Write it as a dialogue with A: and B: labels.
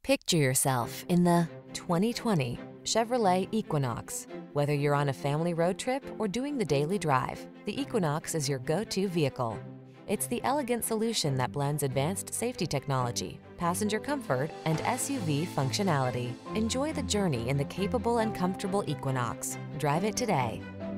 A: Picture yourself in the 2020 Chevrolet Equinox. Whether you're on a family road trip or doing the daily drive, the Equinox is your go-to vehicle. It's the elegant solution that blends advanced safety technology, passenger comfort, and SUV functionality. Enjoy the journey in the capable and comfortable Equinox. Drive it today.